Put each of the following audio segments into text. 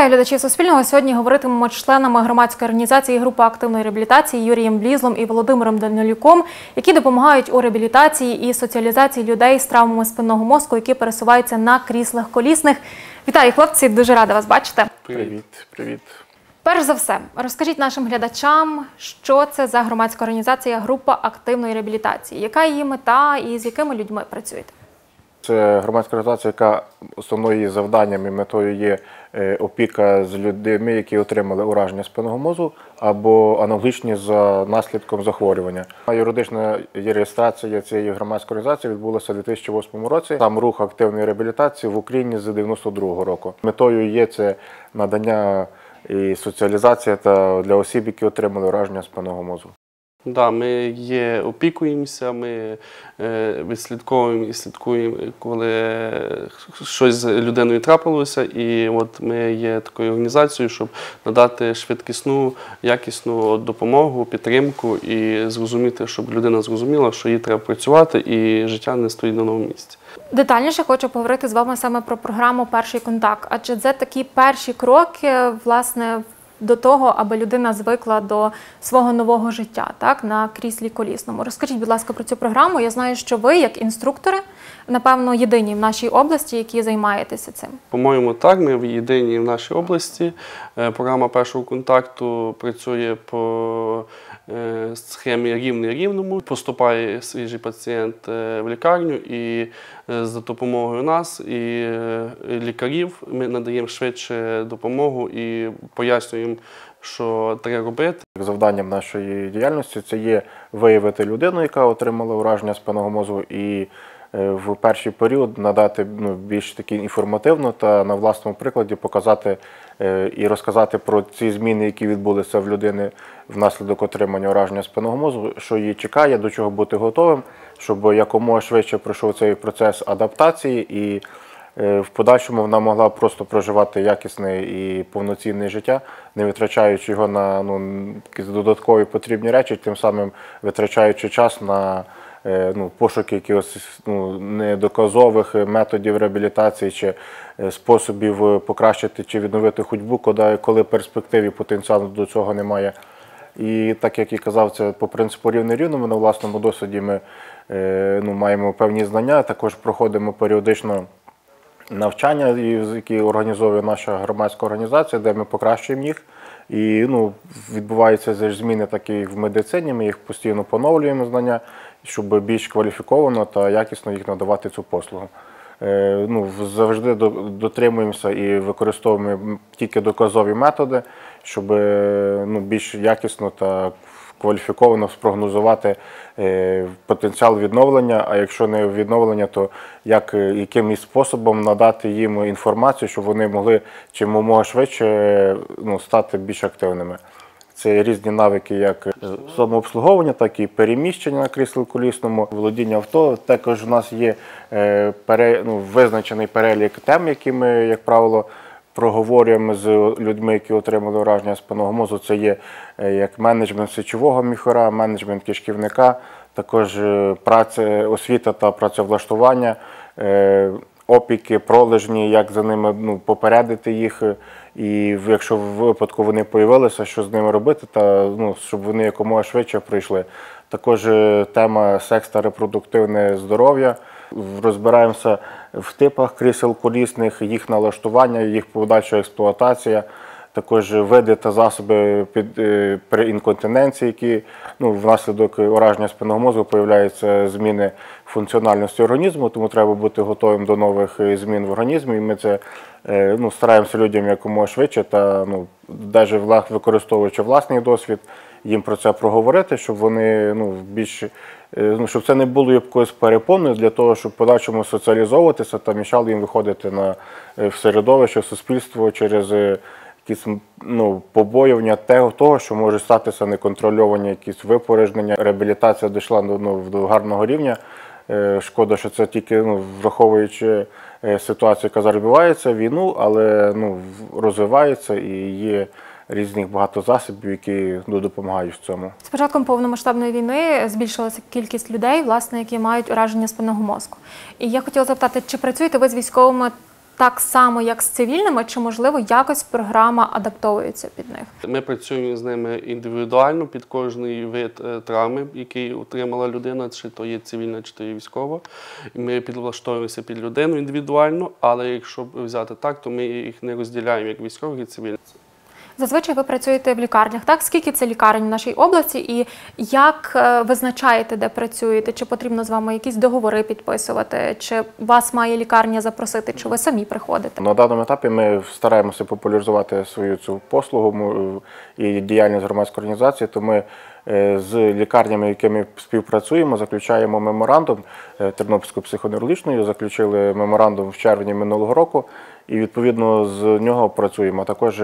Вітаю глядачів Суспільного. Сьогодні говоритимемо з членами громадської організації «Група активної реабілітації» Юрієм Блізлом і Володимиром Данилюком, які допомагають у реабілітації і соціалізації людей з травмами спинного мозку, які пересуваються на кріслах колісних. Вітаю, хлопці, дуже рада вас бачити. Привіт, привіт. Перш за все, розкажіть нашим глядачам, що це за громадська організація «Група активної реабілітації», яка її мета і з якими людьми працюєте? Це громадська організація, яка основною її завданням і метою є опіка з людьми, які отримали ураження спинного мозку або аналогічні за наслідком захворювання. Юридична реєстрація цієї громадської організації відбулася у 2008 році. Там рух активної реабілітації в Україні з 1992 року. Метою є це надання і соціалізація для осіб, які отримали ураження спинного мозку. Так, ми опікуємося, ми відслідковуємо і слідкуємо, коли щось з людиною трапилося. І от ми є такою організацією, щоб надати швидкісну, якісну допомогу, підтримку і зрозуміти, щоб людина зрозуміла, що їй треба працювати і життя не стоїть на новому місці. Детальніше хочу поговорити з вами саме про програму «Перший контакт», адже це такі перші кроки, власне, до того, аби людина звикла до свого нового життя, так, на кріслі колісному. Розкажіть, будь ласка, про цю програму. Я знаю, що ви, як інструктори, напевно, єдині в нашій області, які займаєтеся цим. По-моєму, так, ми єдині в нашій області. Програма «Першого контакту» працює по схемі рівний рівному. Поступає свіжий пацієнт в лікарню і за допомогою нас і лікарів ми надаємо швидше допомогу і пояснюємо, що треба робити. Завданням нашої діяльності це є виявити людину, яка отримала ураження спинного мозку, і в перший період надати більш таки інформативно та на власному прикладі показати і розказати про ці зміни, які відбулися в людини внаслідок отримання ураження спинного мозку, що її чекає, до чого бути готовим, щоб якомога швидше пройшов цей процес адаптації і в подальшому вона могла просто проживати якісне і повноцінне життя, не витрачаючи його на якісь додаткові потрібні речі, тим самим витрачаючи час на пошуки якихось недоказових методів реабілітації чи способів покращити чи відновити ходьбу, коли перспектив і потенціалу до цього немає. І так, як і казав, це по принципу рівний рівному. На власному досвіді ми маємо певні знання, також проходимо періодично навчання, які організовує наша громадська організація, де ми покращуємо їх. І відбуваються зміни такі в медицині, ми їх постійно поновлюємо знання, щоб більш кваліфіковано та якісно їх надавати цю послугу. Завжди дотримуємося і використовуємо тільки доказові методи, щоб більш якісно та кваліфіковано спрогнозувати потенціал відновлення, а якщо не відновлення, то яким способом надати їм інформацію, щоб вони могли чимомога швидше стати більш активними. Це різні навики, як самообслуговування, так і переміщення на кріслі колісному, володіння авто. Також у нас є визначений перелік тем, які ми, як правило, проговорюємо з людьми, які отримали ураження спинного мозку. Це є як менеджмент сечового міхура, менеджмент кишківника, також освіта та працевлаштування, опіки, пролежні, як за ними попередити їх, і якщо в випадку вони з'явилися, що з ними робити, та щоб вони якомога швидше пройшли. Також тема секс та репродуктивне здоров'я. Розбираємося в типах крісел колісних, їх налаштування, їх подальша експлуатація, також види та засоби при інконтиненції, які внаслідок ураження спинного мозку з'являються зміни функціональності організму, тому треба бути готовим до нових змін в організмі. І ми це стараємося людям якомога швидше та навіть використовуючи власний досвід, їм про це проговорити, щоб вони щоб це не було якоюсь перепоною для того, щоб в подальшому соціалізовуватися та мішало їм виходити в середовище, в суспільство через якісь побоювання того, що може статися неконтрольовані якісь випорожнення. Реабілітація дійшла до гарного рівня. Шкода, що це тільки враховуючи ситуацію, яка зараз відбувається, війну, але розвивається і є різних багато засобів, які допомагають в цьому. З початком повномасштабної війни збільшилася кількість людей, власне, які мають ураження спинного мозку. І я хотіла запитати, чи працюєте ви з військовими так само, як з цивільними, чи, можливо, якось програма адаптовується під них? Ми працюємо з ними індивідуально під кожний вид травми, який отримала людина, чи то є цивільна, чи то є військова. І ми підлаштовуємося під людину індивідуально, але якщо взяти так, то ми їх не розділяємо як військових і цивільних. Зазвичай ви працюєте в лікарнях, так? Скільки це лікарень в нашій області і як визначаєте, де працюєте? Чи потрібно з вами якісь договори підписувати? Чи вас має лікарня запросити, чи ви самі приходите? На даному етапі ми стараємося популяризувати свою цю послугу і діяльність громадської організації, то ми з лікарнями, якими співпрацюємо, заключаємо меморандум Тернопільською психоневрологічною, заключили меморандум в червні минулого року і відповідно з нього працюємо. А також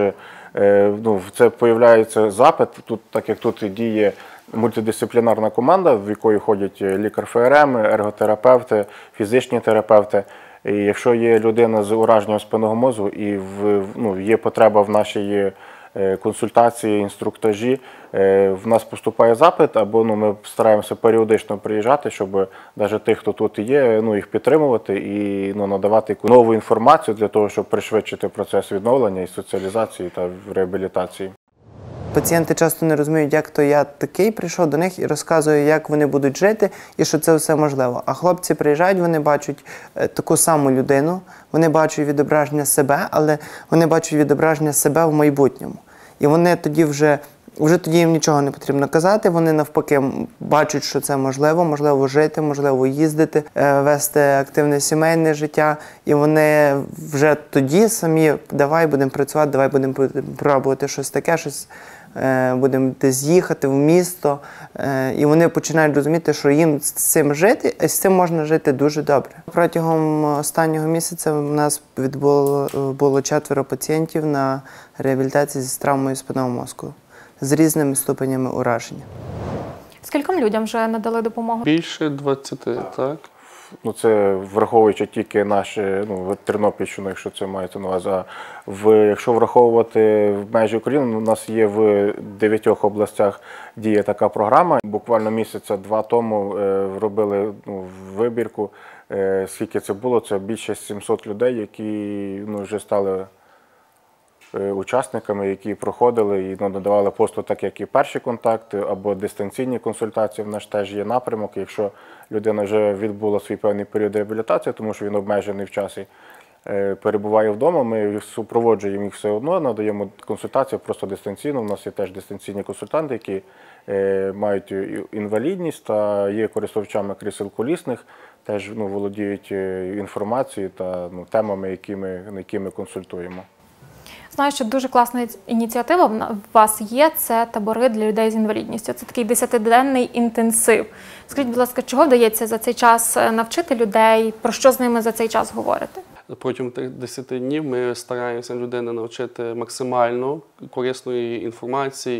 це появляється запит, тут, так як тут діє мультидисциплінарна команда, в якої ходять лікар ФРМ, ерготерапевти, фізичні терапевти. І якщо є людина з ураженням спинного мозку і є потреба в нашій консультації, інструктажі, в нас поступає запит, або ми стараємося періодично приїжджати, щоб навіть тих, хто тут є, їх підтримувати і надавати яку нову інформацію для того, щоб пришвидшити процес відновлення і соціалізації та реабілітації. Пацієнти часто не розуміють, як то я такий прийшов до них і розказую, як вони будуть жити і що це все можливо. А хлопці приїжджають, вони бачать таку саму людину, вони бачать відображення себе, але вони бачать відображення себе в майбутньому. І вони тоді вже тоді їм нічого не потрібно казати, вони навпаки бачать, що це можливо жити, можливо їздити, вести активне сімейне життя. І вони вже тоді самі, давай будемо працювати, давай будемо пробувати щось таке, будемо десь їхати в місто. І вони починають розуміти, що їм з цим жити, і з цим можна жити дуже добре. Протягом останнього місяця у нас було 4 пацієнтів на реабілітації з травмою спинного мозку з різними ступенями ураження. Скільком людям вже надали допомогу? Більше 20, так. Це враховуючи тільки наші, Тернопільщину, якщо це мається на увазі. Якщо враховувати в межі України, у нас є в 9 областях діє така програма. Буквально місяця-два тому робили вибірку, скільки це було, це більше 700 людей, які вже стали учасниками, які проходили і надавали послуги, так як і перші контакти або дистанційні консультації. В нас теж є напрямок. Якщо людина вже відбула свій певний період реабілітації, тому що він обмежений в часі, перебуває вдома, ми супроводжуємо їх все одно, надаємо консультацію просто дистанційно. У нас є теж дистанційні консультанти, які мають інвалідність та є користувачами крісел колісних, теж володіють інформацією та темами, які ми консультуємо. Знаю, що дуже класна ініціатива в вас є, це табори для людей з інвалідністю. Це такий 10-денний інтенсив. Скажіть, будь ласка, чого вдається за цей час навчити людей, про що з ними за цей час говорити? Протягом тих 10 днів ми стараємося людину навчити максимально корисної інформації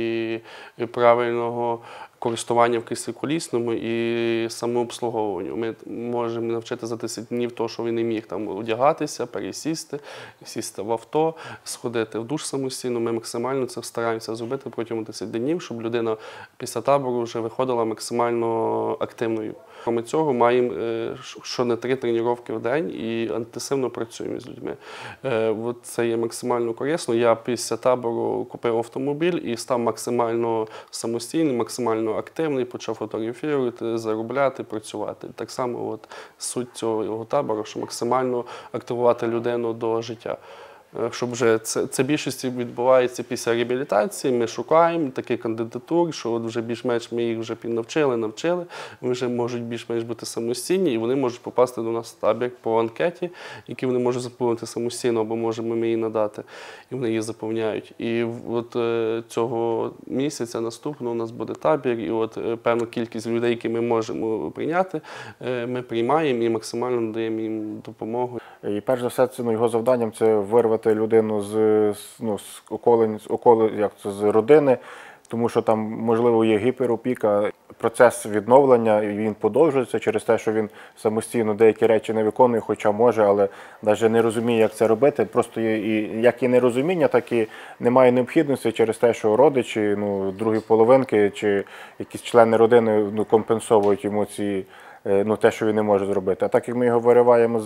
і правильного користування в кріслі колісному і самообслуговуванню. Ми можемо навчити за 10 днів того, що він не міг там одягатися, пересісти, сісти в авто, сходити в душ самостійно. Ми максимально це стараємося зробити протягом 10 днів, щоб людина після табору вже виходила максимально активною. Крім цього, маємо щонайменше 3 тренування в день і інтенсивно працюємо з людьми. Це є максимально корисно. Я після табору купив автомобіль і став максимально самостійним, максимально активний, почав фотографувати, заробляти, працювати. Так само суть цього табору, що максимально активувати людину до життя. Щоб вже це більшості відбувається після реабілітації, ми шукаємо таких кандидатур, що вже більш-менш ми їх вже навчили, вони вже можуть більш-менш бути самостійні і вони можуть попасти до нас в табір по анкеті, які вони можуть заповнити самостійно, або можемо ми її надати, і вони її заповняють. І цього місяця наступного у нас буде табір, і певну кількість людей, які ми можемо прийняти, ми приймаємо і максимально надаємо їм допомогу. І перш за все, його завданням це вирвати людину з родини, тому що там, можливо, є гіперопіка. Процес відновлення, він подовжується через те, що він самостійно деякі речі не виконує, хоча може, але навіть не розуміє, як це робити. Просто є як і нерозуміння, так і немає необхідності через те, що родичі, другі половинки чи якісь члени родини компенсовують йому ці те, що він не може зробити. А так як ми його вириваємо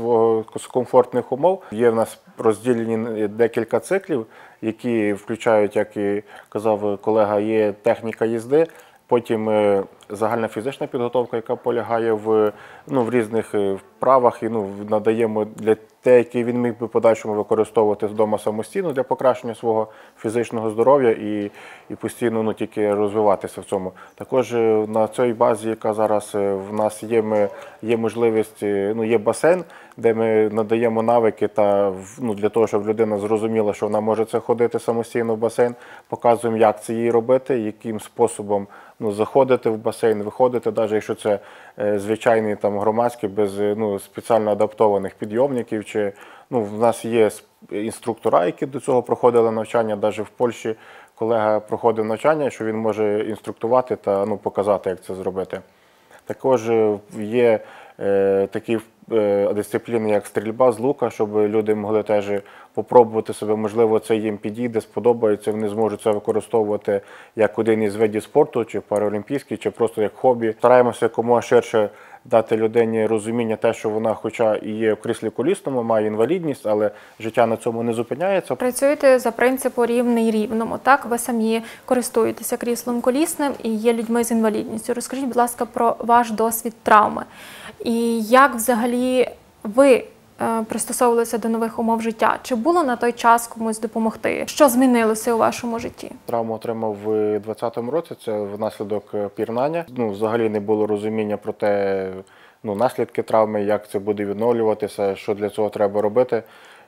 з комфортних умов, є в нас розділені декілька циклів, які включають, як і казав колега, є техніка їзди, потім загальна фізична підготовка, яка полягає в різних вправах, і надаємо для те, які він міг би в подальшому використовувати вдома самостійно для покращення свого фізичного здоров'я і постійно тільки розвиватися в цьому. Також на цій базі, яка зараз в нас є можливість, є басейн, де ми надаємо навики для того, щоб людина зрозуміла, що вона може це ходити самостійно в басейн, показуємо, як це їй робити, яким способом заходити в басейн, виходити, навіть якщо це звичайний громадський, без спеціально адаптованих підйомників. В нас є інструктора, які до цього проходили навчання, навіть в Польщі колега проходив навчання, що він може інструктувати та показати, як це зробити. Також є такі дисципліни, як стрільба з лука, щоб люди могли теж попробувати себе, можливо, це їм підійде, сподобається, вони зможуть це використовувати як один із видів спорту, чи паралімпійський, чи просто як хобі. Стараємося якомога ширше дати людині розуміння те, що вона, хоча і є в кріслі колісному, має інвалідність, але життя на цьому не зупиняється. Працюєте за принципом рівний рівному, так? Ви самі користуєтеся кріслом колісним і є людьми з інвалідністю. Розкажіть, будь ласка, про ваш досвід травми. І як взагалі ви пристосовувалися до нових умов життя? Чи було на той час комусь допомогти? Що змінилося у вашому житті? Травму отримав в 2020 році, це внаслідок пірнання. Взагалі не було розуміння про те, наслідки травми, як це буде відновлюватися, що для цього треба робити.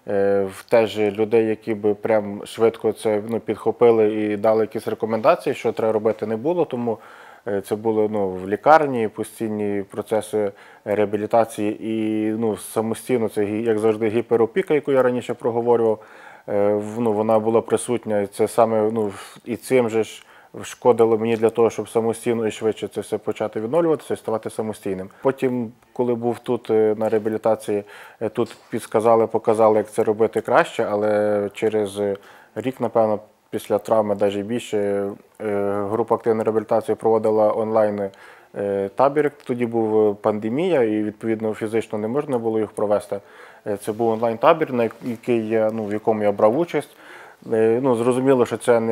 Теж людей, які би прям швидко це підхопили і дали якісь рекомендації, що треба робити, не було, тому це було в лікарні, постійні процеси реабілітації і самостійно, це, як завжди, гіперопіка, яку я раніше проговорював, вона була присутня. Це саме і цим же ж шкодило мені для того, щоб самостійно і швидше це все почати відновлюватися і ставати самостійним. Потім, коли був тут на реабілітації, тут підсказали, показали, як це робити краще, але через рік, напевно, після травми, навіть більше, група активної реабілітації проводила онлайн табір. Тоді була пандемія і, відповідно, фізично не можна було їх провести. Це був онлайн-табір, в якому я брав участь. Зрозуміло, що це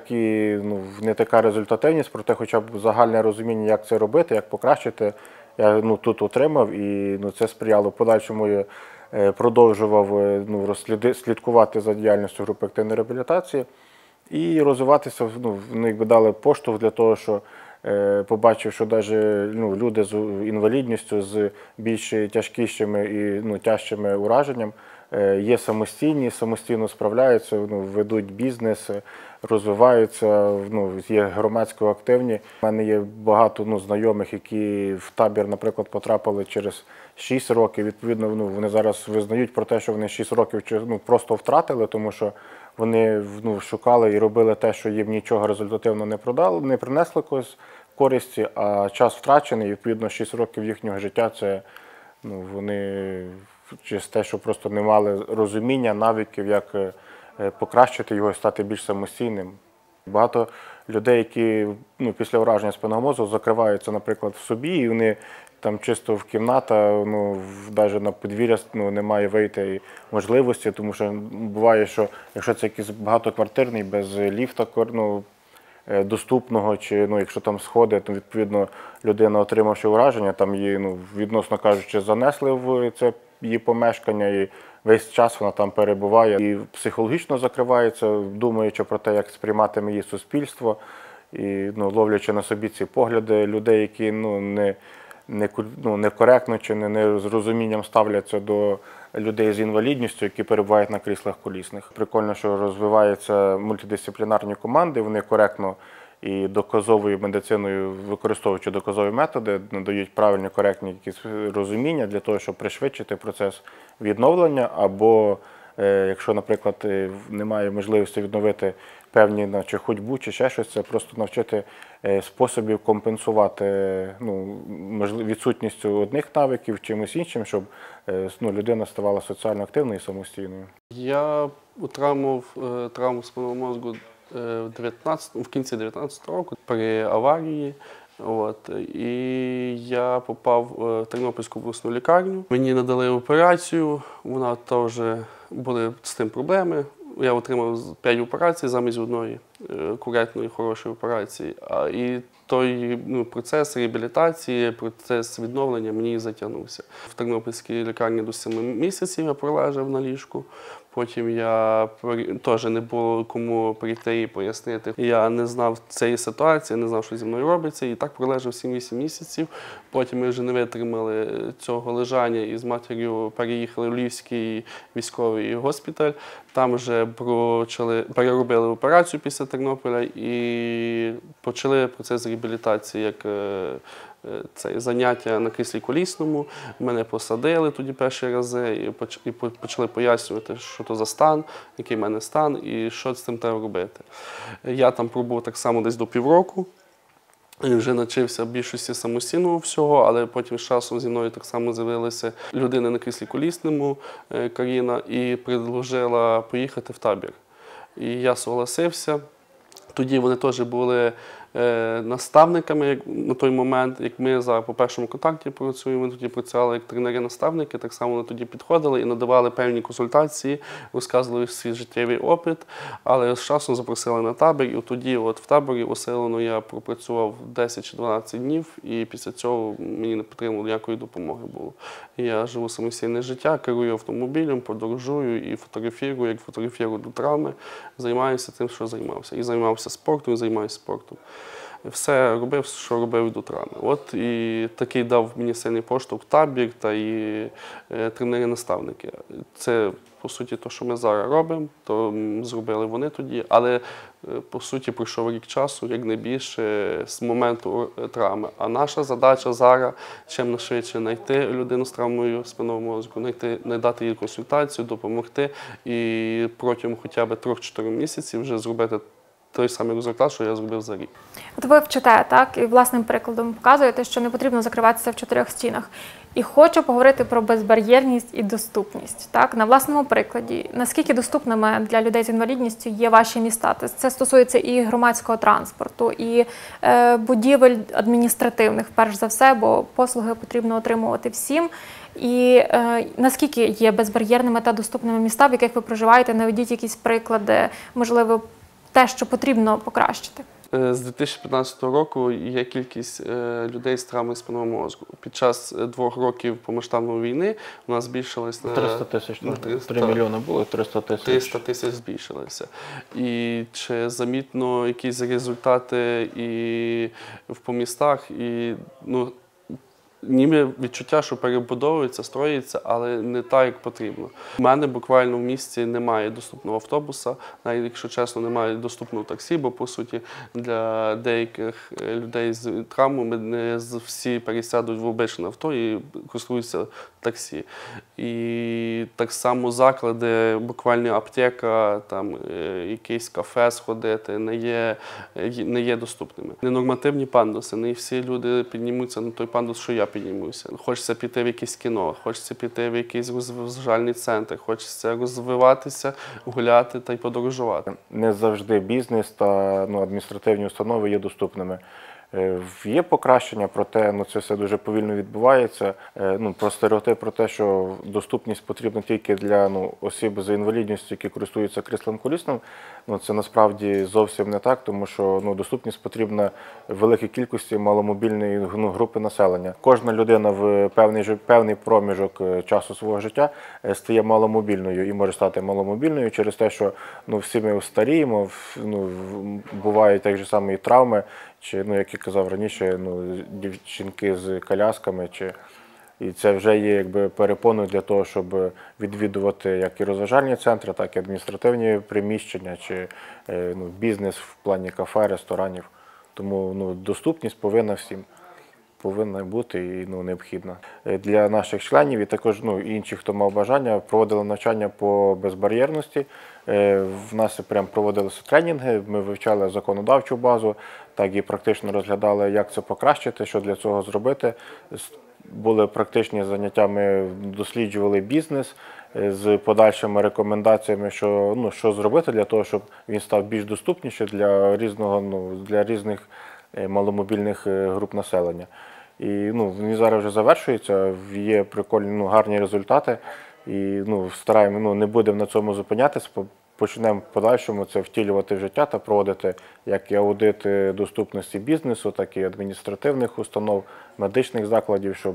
не така результативність, проте хоча б загальне розуміння, як це робити, як покращити, я тут отримав, і це сприяло. В подальшому я продовжував слідкувати за діяльністю групи активної реабілітації і розвиватися. Вони дали поштовх для того, що побачив, що навіть люди з інвалідністю, з більш тяжкішими і тяжчими ураженням є самостійні, самостійно справляються, ведуть бізнес, розвиваються, є громадсько активні. У мене є багато знайомих, які в табір, наприклад, потрапили через 6 років. Відповідно, вони зараз визнають про те, що вони 6 років просто втратили, тому що вони шукали і робили те, що їм нічого результативно не принесло якоїсь користі, а час втрачений, відповідно, 6 років їхнього життя – це вони через те, що просто не мали розуміння, навиків, як покращити його і стати більш самостійним. Багато людей, які після ураження спинного мозку закриваються, наприклад, в собі, і вони там чисто в кімната, навіть на подвір'я немає вийти можливості, тому що буває, що якщо це якийсь багатоквартирний, без ліфта доступного, чи якщо там сходи, то відповідно людина, отримавши ураження, там її, відносно кажучи, занесли в це її помешкання, і весь час вона там перебуває і психологічно закривається, думаючи про те, як сприйматиме її суспільство, і ловлячи на собі ці погляди людей, які некоректно чи не з розумінням ставляться до людей з інвалідністю, які перебувають на кріслах колісних. Прикольно, що розвиваються мультидисциплінарні команди, вони коректно і доказовою медициною, використовуючи доказові методи, надають правильні, коректні якісь розуміння для того, щоб пришвидшити процес відновлення, або якщо, наприклад, немає можливості відновити певні чи ходьбу, чи ще щось, це просто навчити способів компенсувати відсутністю одних навиків чимось іншим, щоб людина ставала соціально активною і самостійною. Я отримав травму спинного мозку в кінці 2019 року при аварії. От. І я попав в Тернопільську обласну лікарню. Мені надали операцію, вона теж були з тим проблеми. Я отримав 5 операцій замість одної коректної, хорошої операції. І той процес реабілітації, процес відновлення мені затягнувся. В Тернопільській лікарні до 7 місяців я пролежав на ліжку. Потім я теж не було кому прийти і пояснити. Я не знав цієї ситуації, не знав, що зі мною робиться. І так пролежав 7-8 місяців. Потім ми вже не витримали цього лежання і з матір'ю переїхали в Львівський військовий госпіталь. Там вже переробили операцію після Тернополя і почали процес реабілітації як це заняття на кріслі колісному. Мене посадили тоді перші рази і почали пояснювати, що то за стан, який в мене стан і що з цим треба робити. Я там пробув так само десь до півроку. І вже навчився більшості самостійного всього, але потім з часом зі мною так само з'явилася людина на кріслі колісному, Каріна, і предложила поїхати в табір. І я согласився. Тоді вони теж були наставниками на той момент, як ми зараз по першому контакті працюємо, ми тоді працювали як тренери-наставники, так само вони тоді підходили і надавали певні консультації, розказували свій життєвий опит, але з часом запросили на табір, і тоді в таборі усилено я пропрацював 10 чи 12 днів, і після цього мені не потрібно ніякої допомоги було. Я живу самостійне життя, керую автомобілем, подорожую і фотографірую, як фотографірую до травми, займаюся тим, що займався. І займався спортом, і займаюся спортом. Все робив, що робив до травми. От і такий дав мені сильний поштовх табір та і тренери-наставники. Це, по суті, те, що ми зараз робимо, то зробили вони тоді. Але, по суті, пройшов рік часу, як не більше, з моменту травми. А наша задача зараз, чим швидше знайти людину з травмою спинного мозку, надати їй консультацію, допомогти і протягом хоча б 3-4 місяців вже зробити той самий результат, що я зробив за рік. От ви вчите, так, і власним прикладом показуєте, що не потрібно закриватися в 4 стінах. І хочу поговорити про безбар'єрність і доступність. Так, на власному прикладі, наскільки доступними для людей з інвалідністю є ваші міста? Це стосується і громадського транспорту, і будівель адміністративних, перш за все, бо послуги потрібно отримувати всім. І наскільки є безбар'єрними та доступними міста, в яких ви проживаєте? Наведіть якісь приклади, можливо, те, що потрібно покращити. З 2015 року є кількість людей з травмою спинного мозку. Під час 2 років повномасштабної війни у нас збільшилось на 300 тисяч, 3 мільйони було, 300 тисяч. 300 тисяч збільшилося. І чи замітно якісь результати і в містах, і ніби відчуття, що перебудовується, строїться, але не так, як потрібно. У мене буквально в місті немає доступного автобуса, навіть, якщо чесно, немає доступного таксі, бо, по суті, для деяких людей з травмами не всі пересядуть в обичне авто і користуються таксі. І так само заклади, буквально аптека, там, якесь кафе сходити, не є доступними. Ненормативні пандуси, не всі люди піднімуться на той пандус, що я піднімуся. Хочеться піти в якесь кіно, хочеться піти в якийсь розважальний центр, хочеться розвиватися, гуляти та й подорожувати. Не завжди бізнес та адміністративні установи є доступними. Є покращення, проте це все дуже повільно відбувається. Про стереотип про те, що доступність потрібна тільки для осіб з інвалідністю, які користуються кріслом колісним, це насправді зовсім не так, тому що доступність потрібна великій кількості маломобільної групи населення. Кожна людина в певний проміжок часу свого життя стає маломобільною і може стати маломобільною через те, що всі ми старіємо, бувають так же само і травми, чи, як я казав раніше, жінки з колясками, і це вже є перепоною для того, щоб відвідувати як і розважальні центри, так і адміністративні приміщення, чи бізнес в плані кафе, ресторанів. Тому доступність повинна бути і необхідна. Для наших членів і також інших, хто мав бажання, проводили навчання по безбар'єрності. В нас прям проводилися тренінги, ми вивчали законодавчу базу, так і практично розглядали, як це покращити, що для цього зробити. Були практичні заняття, ми досліджували бізнес з подальшими рекомендаціями, що зробити для того, щоб він став більш доступнішим для різних маломобільних груп населення. І він зараз вже завершується, є прикольні, гарні результати. І стараємо, не будемо на цьому зупинятися, почнемо в подальшому це втілювати в життя та проводити як і аудити доступності бізнесу, так і адміністративних установ, медичних закладів, щоб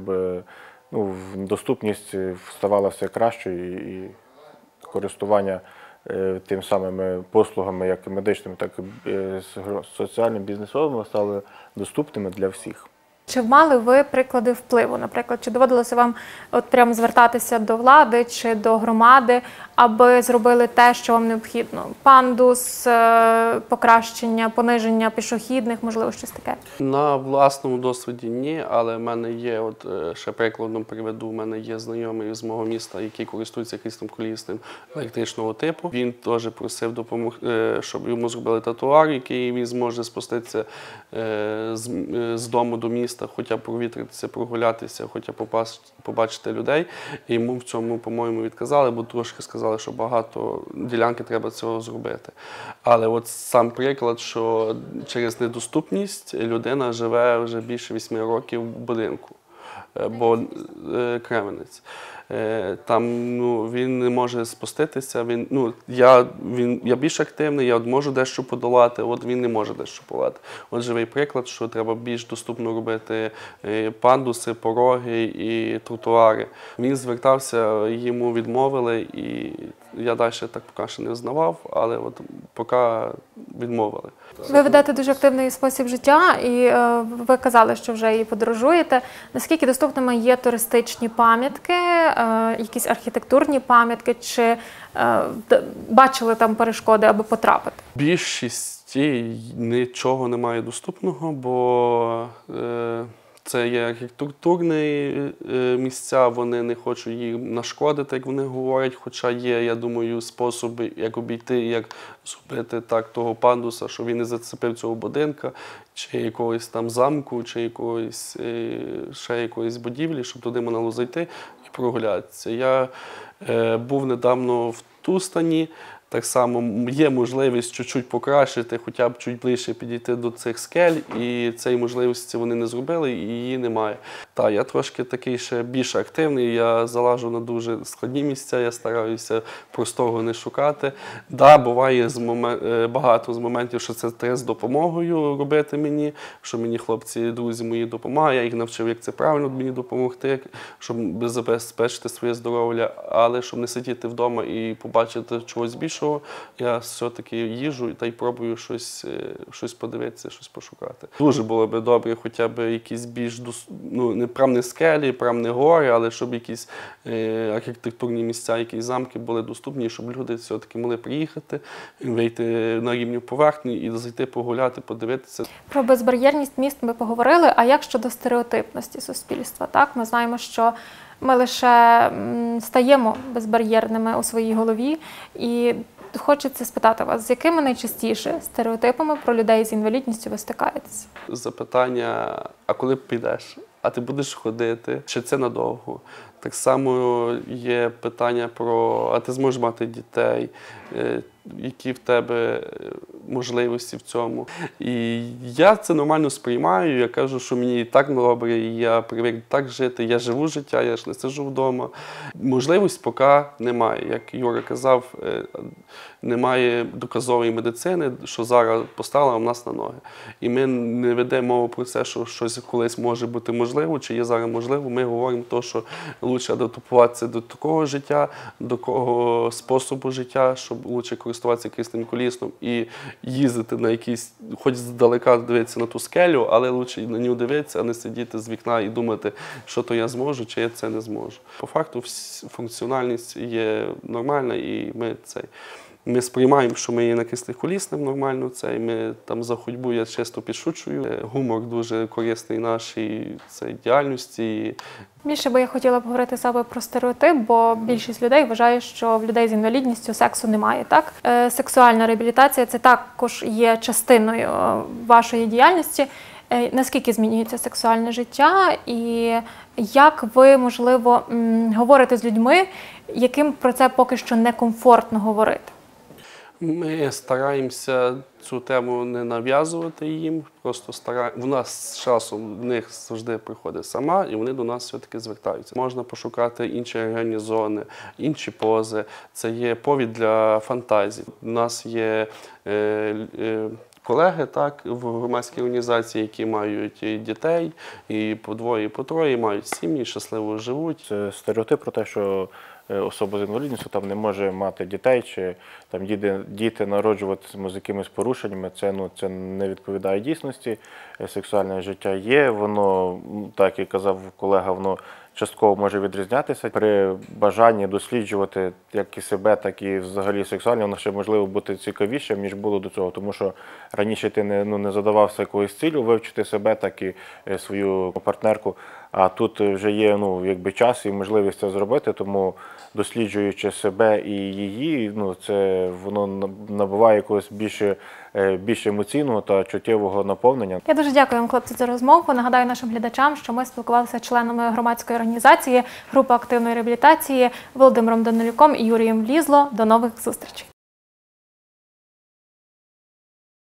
доступність ставала все кращою і користування тим самими послугами, як і медичними, так і соціальними, бізнесовими, стали доступними для всіх. Чи мали ви приклади впливу? Наприклад, чи доводилося вам прямо звертатися до влади чи до громади, аби зробили те, що вам необхідно? Пандус, покращення, пониження пішохідних, можливо, щось таке? На власному досвіді ні, але в мене є, ще прикладом приведу, в мене є знайомий з мого міста, який користується кріслом колісним електричного типу. Він теж просив допомогти, щоб йому зробили тротуар, який він зможе спуститися з дому до міста, хоча б провітритися, прогулятися, хоча б побачити людей. І йому в цьому, по-моєму, відказали, бо трошки сказали, що багато ділянки треба цього зробити. Але сам приклад, що через недоступність людина живе вже більше 8 років в будинку, бо Кременець. Там він не може спуститися, я більш активний, я можу дещо подолати, він не може дещо подолати. Живий приклад, що треба більш доступно робити пандуси, пороги і тротуари. Він звертався, йому відмовили, і я далі так поки що не взнавав, але поки відмовили. Ви ведете дуже активний спосіб життя, і ви казали, що вже і подорожуєте. Наскільки доступними є туристичні пам'ятки, якісь архітектурні пам'ятки, чи бачили там перешкоди, аби потрапити? Більшості нічого немає доступного, бо це є архітектурні місця, вони не хочуть їм нашкодити, як вони говорять, хоча є, я думаю, способи, як обійти, як зробити так того пандуса, щоб він не зацепив цього будинка, чи якогось там замку, чи ще якоїсь будівлі, щоб туди можна було зайти і прогулятися. Я був недавно в Тустані. Так само є можливість чуть-чуть покращити, хоча б чуть ближче підійти до цих скель, і цієї можливості вони не зробили, і її немає. Я трошки такий ще більш активний, я залажу на дуже складні місця, я стараюся простого не шукати. Буває багато з моментів, що це треба з допомогою робити мені, що мені хлопці, друзі мої допомагають, я їх навчив, як це правильно мені допомогти, щоб забезпечити своє здоров'я, але щоб не сидіти вдома і побачити чогось більшого, я все-таки їжджу та й пробую щось подивитися, щось пошукати. Дуже було б добре хоча б якісь більш, не скелі, не гори, але щоб якісь архітектурні місця, якісь замки були доступні, щоб люди все-таки могли приїхати, вийти на рівню поверхні і зайти погуляти, подивитися. Про безбар'єрність міст ми поговорили, а як щодо стереотипності суспільства? Ми знаємо, що ми лише стаємо безбар'єрними у своїй голові, і хочеться спитати вас, з якими найчастіше стереотипами про людей з інвалідністю ви стикаєтеся? Запитання, а коли підеш? А ти будеш ходити? Чи це надовго? Так само є питання про, а ти зможеш мати дітей? Які в тебе можливості в цьому. І я це нормально сприймаю, я кажу, що мені і так добре, і я привик так жити, я живу життя, я ж не сиджу вдома. Можливість поки немає. Як Юра казав, немає доказової медицини, що зараз поставила нас на ноги. І ми не ведемо мову про це, що щось колись може бути можливо, чи є зараз можливо. Ми говоримо те, що краще адаптуватися до такого життя, до такого способу життя, щоб краще користуватися кріслом колісним і їздити на якісь, хоч здалека дивитися на ту скелю, але краще на нього дивитися, а не сидіти з вікна і думати, що то я зможу, чи я це не зможу. По факту функціональність є нормальна, і ми сприймаємо, що ми є на кріслі колісним нормально, ми там за ходьбу, я чисто підшучую. Гумор дуже корисний нашій діяльності. Більше би я хотіла б говорити саме про стереотип, бо більшість людей вважає, що в людей з інвалідністю сексу немає. Так? Сексуальна реабілітація – це також є частиною вашої діяльності. Наскільки змінюється сексуальне життя і як ви, можливо, говорите з людьми, яким про це поки що некомфортно говорити? Ми стараємося цю тему не нав'язувати їм, просто в нас з часом в них завжди приходить сама, і вони до нас все-таки звертаються. Можна пошукати інші ерогенні зони, інші пози. Це є повід для фантазії. У нас є колеги в громадській організації, які мають дітей, і по двоє, і по троє, мають сім'ї, щасливо живуть. Це стереотип про те, що особа з інвалідністю там не може мати дітей, чи там діти народжуватися з якимись порушеннями. Це не відповідає дійсності. Сексуальне життя є, воно, так як казав колега, воно частково може відрізнятися. При бажанні досліджувати як і себе, так і взагалі сексуально, воно ще можливо бути цікавіше, ніж було до цього. Тому що раніше ти не задавався якоюсь ціллю вивчити себе, так і свою партнерку. А тут вже є час і можливість це зробити, тому досліджуючи себе і її, воно набуває якогось більш емоційного та чуттєвого наповнення. Я дуже дякую вам, хлопці, за розмову. Нагадаю нашим глядачам, що ми спілкувалися з членами громадської організації «Група активної реабілітації» Володимиром Данилюком і Юрієм Влізло. До нових зустрічей!